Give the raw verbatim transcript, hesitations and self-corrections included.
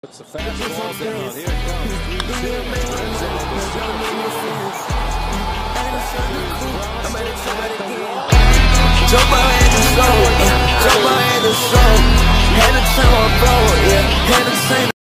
It's a fast ball down. Here it comes. Jump my head and soul, jump my head and soul. Had to turn my bro, yeah, had to turn